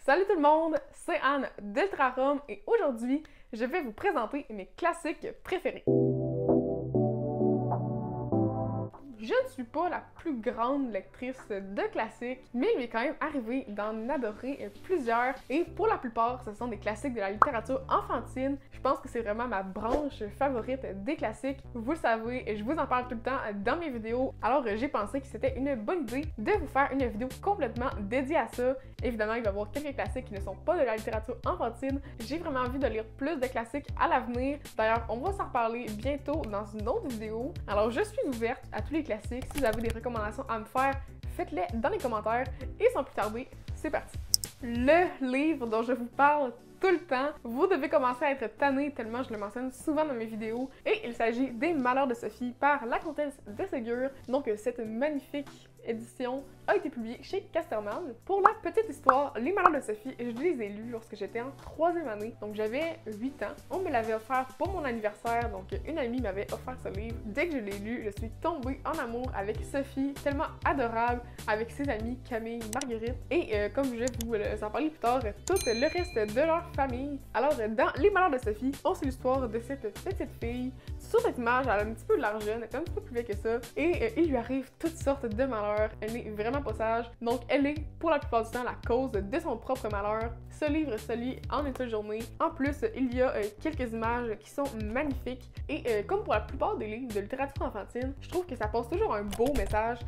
Salut tout le monde, c'est Anne d'Ultrarum et aujourd'hui, je vais vous présenter mes classiques préférés. Je ne suis pas la plus grande lectrice de classiques, mais il m'est quand même arrivé d'en adorer plusieurs et pour la plupart, ce sont des classiques de la littérature enfantine. Je pense que c'est vraiment ma branche favorite des classiques. Vous le savez, je vous en parle tout le temps dans mes vidéos, alors j'ai pensé que c'était une bonne idée de vous faire une vidéo complètement dédiée à ça. Évidemment, il va y avoir quelques classiques qui ne sont pas de la littérature enfantine. J'ai vraiment envie de lire plus de classiques à l'avenir. D'ailleurs, on va s'en reparler bientôt dans une autre vidéo. Alors, je suis ouverte à tous les classiques. Si vous avez des recommandations à me faire, faites-les dans les commentaires. Et sans plus tarder, c'est parti! Le livre dont je vous parle tout le temps, vous devez commencer à être tanné tellement je le mentionne souvent dans mes vidéos. Et il s'agit des Malheurs de Sophie par la comtesse de Ségur. Donc, cette magnifique édition a été publiée chez Casterman. Pour la petite histoire, les Malheurs de Sophie, je les ai lus lorsque j'étais en 3e année, donc j'avais 8 ans. On me l'avait offert pour mon anniversaire, donc une amie m'avait offert ce livre. Dès que je l'ai lu, je suis tombée en amour avec Sophie, tellement adorable, avec ses amies Camille, Marguerite, et comme je vais vous en parler plus tard, tout le reste de leur famille. Alors, dans Les Malheurs de Sophie, on suit l'histoire de cette petite fille. Sur cette image, elle a un petit peu de l'argent, elle est un petit peu plus vieille que ça, et il lui arrive toutes sortes de malheurs. Elle n'est vraiment pas sage, donc elle est pour la plupart du temps la cause de son propre malheur. Ce livre se lit en une seule journée. En plus, il y a quelques images qui sont magnifiques, et comme pour la plupart des livres de littérature enfantine, je trouve que ça passe toujours un beau message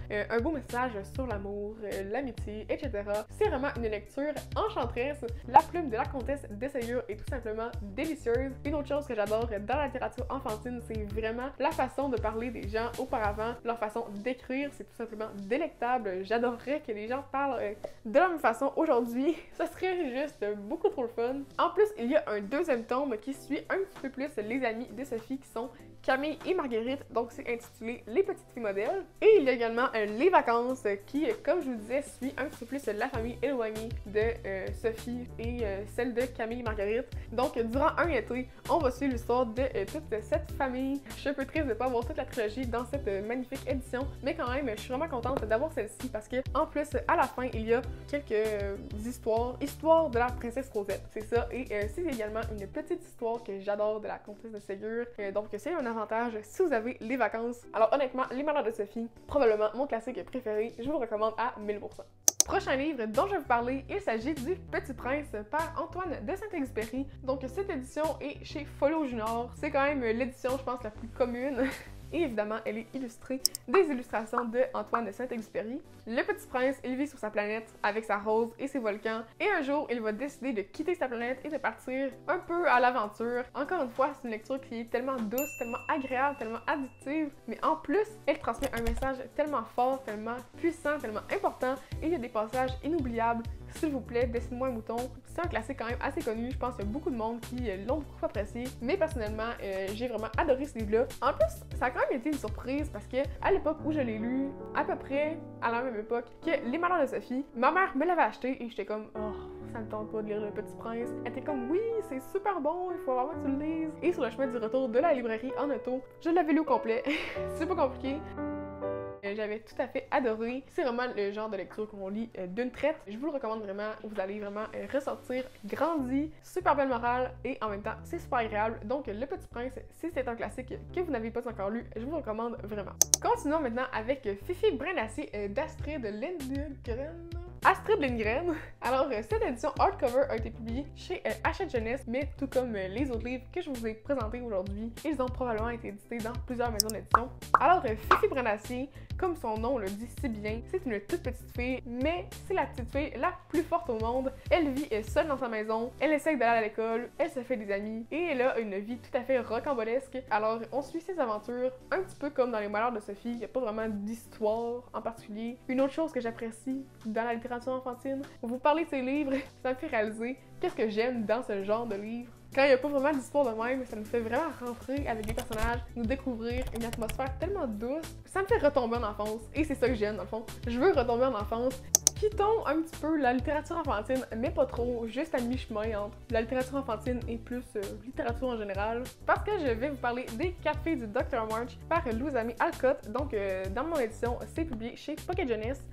sur l'amour, l'amitié, etc. C'est vraiment une lecture enchanteresse. La plume de la comtesse de Ségur est tout simplement délicieuse. Une autre chose que j'adore dans la littérature enfantine, c'est vraiment la façon de parler des gens auparavant, leur façon d'écrire, c'est tout simplement délectable. J'adorerais que les gens parlent de la même façon aujourd'hui. Ça serait juste beaucoup trop le fun. En plus, il y a un deuxième tome qui suit un petit peu plus les amis de Sophie qui sont Camille et Marguerite, donc c'est intitulé Les petites filles modèles. Et il y a également Les vacances qui, comme je vous disais, suit un petit peu plus la famille éloignée de Sophie et celle de Camille et Marguerite. Donc durant un été, on va suivre l'histoire de toute cette famille. Je suis un peu triste de ne pas avoir toute la trilogie dans cette magnifique édition, mais quand même, je suis vraiment contente d'avoir celle-ci parce que en plus, à la fin, il y a quelques histoires de la princesse Rosette, c'est ça, et c'est également une petite histoire que j'adore de la comtesse de Ségur, donc c'est un avantage si vous avez les vacances. Alors honnêtement, Les Malheurs de Sophie, probablement mon classique préféré, je vous le recommande à 1000%. Prochain livre dont je vais vous parler, il s'agit du Petit Prince par Antoine de Saint-Exupéry. Donc cette édition est chez Folio Junior. C'est quand même l'édition, je pense, la plus commune. Et évidemment, elle est illustrée des illustrations de Antoine de Saint-Exupéry. Le Petit Prince, il vit sur sa planète avec sa rose et ses volcans. Et un jour, il va décider de quitter sa planète et de partir un peu à l'aventure. Encore une fois, c'est une lecture qui est tellement douce, tellement agréable, tellement addictive. Mais en plus, elle transmet un message tellement fort, tellement puissant, tellement important. Et il y a des passages inoubliables. S'il vous plaît, Dessine-moi un mouton. C'est un classique quand même assez connu. Je pense qu'il y a beaucoup de monde qui l'ont beaucoup apprécié. Mais personnellement, j'ai vraiment adoré ce livre-là. En plus, ça a quand même été une surprise parce que à l'époque où je l'ai lu, à peu près à la même époque que Les Malheurs de Sophie, ma mère me l'avait acheté et j'étais comme « Oh, ça me tente pas de lire Le Petit Prince ». Elle était comme « Oui, c'est super bon, il faut vraiment que tu le lises ». Et sur le chemin du retour de la librairie en auto, je l'avais lu au complet. C'est pas compliqué. J'avais tout à fait adoré. C'est vraiment le genre de lecture qu'on lit d'une traite. Je vous le recommande vraiment. Vous allez vraiment ressortir grandi, super belle morale et en même temps, c'est super agréable. Donc, Le Petit Prince, si c'est un classique que vous n'avez pas encore lu, je vous le recommande vraiment. Continuons maintenant avec Fifi Brin d'Acier d'Astrid Lindgren. Astrid Lindgren. Alors, cette édition hardcover a été publiée chez Hachette Jeunesse, mais tout comme les autres livres que je vous ai présentés aujourd'hui, ils ont probablement été édités dans plusieurs maisons d'édition. Alors, Fifi Brin d'Acier, comme son nom le dit si bien, c'est une toute petite fille, mais c'est la petite fille la plus forte au monde. Elle vit seule dans sa maison, elle essaie d'aller à l'école, elle se fait des amis, et elle a une vie tout à fait rocambolesque. Alors, on suit ses aventures, un petit peu comme dans Les Malheurs de Sophie, il n'y a pas vraiment d'histoire en particulier. Une autre chose que j'apprécie dans la littérature enfantine, vous parlez de ces livres, ça me fait réaliser qu'est-ce que j'aime dans ce genre de livre. Quand il n'y a pas vraiment d'histoire de même, ça nous fait vraiment rentrer avec des personnages, nous découvrir une atmosphère tellement douce. Ça me fait retomber en enfance. Et c'est ça que j'aime dans le fond. Je veux retomber en enfance. Quittons un petit peu la littérature enfantine, mais pas trop, juste à mi-chemin entre la littérature enfantine et plus littérature en général. Parce que je vais vous parler des 4 filles du Dr. March par Louise Alcott. Donc, dans mon édition, c'est publié chez Pocket Jeunesse.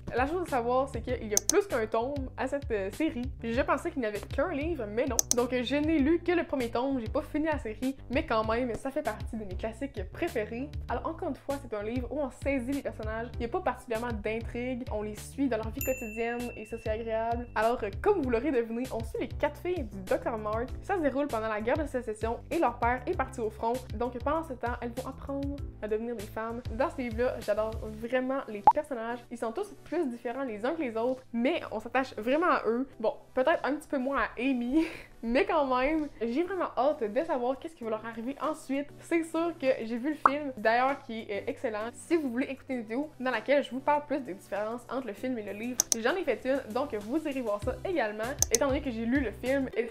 La chose à savoir, c'est qu'il y a plus qu'un tome à cette série. Je pensais qu'il n'y avait qu'un livre, mais non. Donc je n'ai lu que le premier tome, j'ai pas fini la série, mais quand même, ça fait partie de mes classiques préférés. Alors encore une fois, c'est un livre où on saisit les personnages, il n'y a pas particulièrement d'intrigue, on les suit dans leur vie quotidienne et ça c'est agréable. Alors comme vous l'aurez deviné, on suit les 4 filles du Dr. March. Ça se déroule pendant la guerre de sécession et leur père est parti au front. Donc pendant ce temps, elles vont apprendre à devenir des femmes. Dans ce livre-là, j'adore vraiment les personnages. Ils sont tous plus différents les uns que les autres, mais on s'attache vraiment à eux. Bon, peut-être un petit peu moins à Amy, mais quand même, j'ai vraiment hâte de savoir qu'est-ce qui va leur arriver ensuite. C'est sûr que j'ai vu le film, d'ailleurs, qui est excellent. Si vous voulez écouter une vidéo dans laquelle je vous parle plus des différences entre le film et le livre, j'en ai fait une, donc vous irez voir ça également. Étant donné que j'ai lu le film, et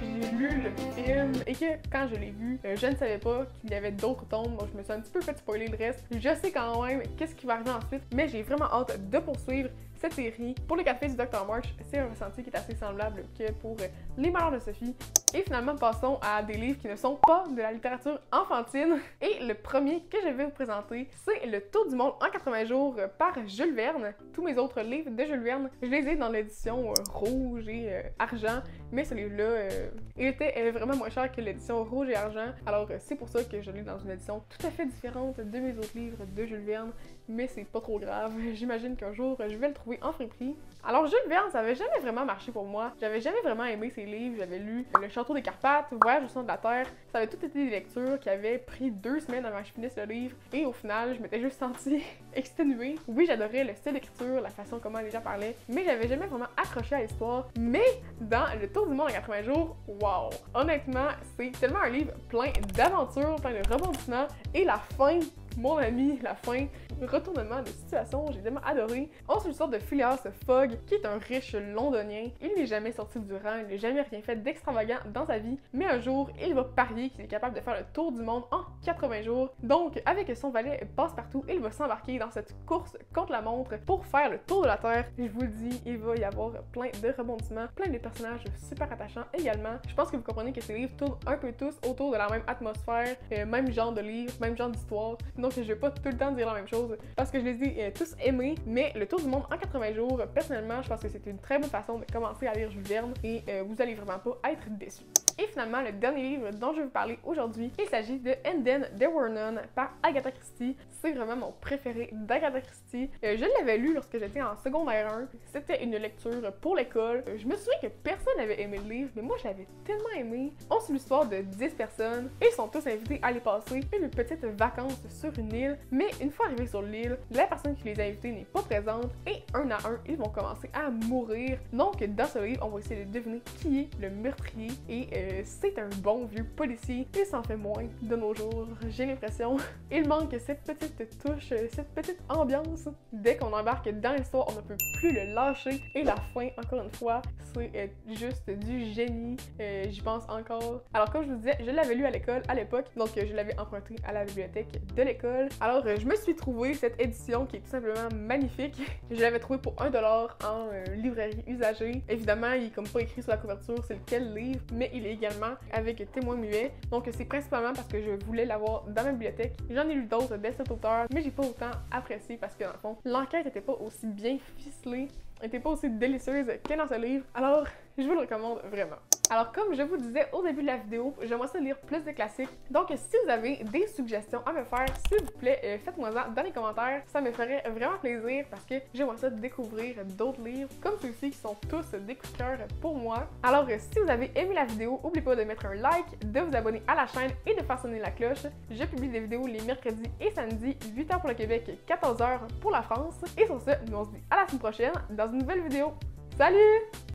que quand je l'ai vu, je ne savais pas qu'il y avait d'autres tomes, donc je me suis un petit peu fait spoiler le reste. Je sais quand même qu'est-ce qui va arriver ensuite, mais j'ai vraiment hâte de poursuivre cette série. Pour les 4 filles du Dr. March, c'est un ressenti qui est assez semblable que pour Les Malheurs de Sophie. Et finalement, passons à des livres qui ne sont pas de la littérature enfantine. Et le premier que je vais vous présenter, c'est Le Tour du monde en 80 jours par Jules Verne. Tous mes autres livres de Jules Verne, je les ai dans l'édition rouge et argent, mais ce livre-là, il était vraiment moins cher que l'édition rouge et argent. Alors c'est pour ça que je l'ai dans une édition tout à fait différente de mes autres livres de Jules Verne, mais c'est pas trop grave. J'imagine qu'un jour, je vais le trouver en friperie. Alors Jules Verne, ça avait jamais vraiment marché pour moi. J'avais jamais vraiment aimé ses livres. J'avais lu Le Château des Carpates, Voyage au centre de la Terre. Ça avait tout été des lectures qui avaient pris 2 semaines avant que je finisse le livre. Et au final, je m'étais juste sentie exténuée. Oui, j'adorais le style d'écriture, la façon comment les gens parlaient, mais j'avais jamais vraiment accroché à l'histoire. Mais dans Le Tour du monde en 80 jours, wow! Honnêtement, c'est tellement un livre plein d'aventures, plein de rebondissements. Et la fin, mon ami, la fin, retournement de situation, j'ai tellement adoré. On suit l'histoire de Phileas Fogg, qui est un riche londonien. Il n'est jamais sorti du rang, il n'a jamais rien fait d'extravagant dans sa vie, mais un jour, il va parier qu'il est capable de faire le tour du monde en 80 jours. Donc, avec son valet Passepartout, il va s'embarquer dans cette course contre la montre pour faire le tour de la Terre. Je vous le dis, il va y avoir plein de rebondissements, plein de personnages super attachants également. Je pense que vous comprenez que ces livres tournent un peu tous autour de la même atmosphère, même genre de livre, même genre d'histoire. Donc, je vais pas tout le temps dire la même chose parce que je les ai tous aimés, mais Le Tour du monde en 80 jours, personnellement, je pense que c'est une très bonne façon de commencer à lire Jules Verne et vous allez vraiment pas être déçus. Et finalement, le dernier livre dont je vais vous parler aujourd'hui, il s'agit de And Then There Were None par Agatha Christie. C'est vraiment mon préféré d'Agatha Christie. Je l'avais lu lorsque j'étais en secondaire 1. C'était une lecture pour l'école. Je me souviens que personne n'avait aimé le livre, mais moi je l'avais tellement aimé. On suit l'histoire de 10 personnes et ils sont tous invités à aller passer une petite vacance sur une île. Mais une fois arrivés sur l'île, la personne qui les a invités n'est pas présente et un à un, ils vont commencer à mourir. Donc dans ce livre, on va essayer de deviner qui est le meurtrier et c'est un bon vieux policier. Il s'en fait moins de nos jours, j'ai l'impression. Il manque cette petite touche, cette petite ambiance. Dès qu'on embarque dans l'histoire, on ne peut plus le lâcher. Et la fin, encore une fois, c'est juste du génie. J'y pense encore. Alors comme je vous disais, je l'avais lu à l'école à l'époque, donc je l'avais emprunté à la bibliothèque de l'école. Alors je me suis trouvé cette édition qui est tout simplement magnifique. Je l'avais trouvé pour 1$ en librairie usagée. Évidemment, il est comme pas écrit sur la couverture c'est lequel livre, mais il est également avec témoin muet. Donc c'est principalement parce que je voulais l'avoir dans ma bibliothèque. J'en ai lu d'autres de cet auteur, mais j'ai pas autant apprécié parce que dans le fond, l'enquête était pas aussi bien ficelée, était pas aussi délicieuse que dans ce livre. Alors, je vous le recommande vraiment. Alors comme je vous disais au début de la vidéo, j'aimerais ça lire plus de classiques. Donc si vous avez des suggestions à me faire, s'il vous plaît, faites-moi ça dans les commentaires. Ça me ferait vraiment plaisir parce que j'aimerais ça découvrir d'autres livres comme ceux-ci qui sont tous des coups de cœur pour moi. Alors si vous avez aimé la vidéo, n'oubliez pas de mettre un like, de vous abonner à la chaîne et de faire sonner la cloche. Je publie des vidéos les mercredis et samedis, 8h pour le Québec, 14h pour la France. Et sur ce, nous on se dit à la semaine prochaine dans une nouvelle vidéo. Salut!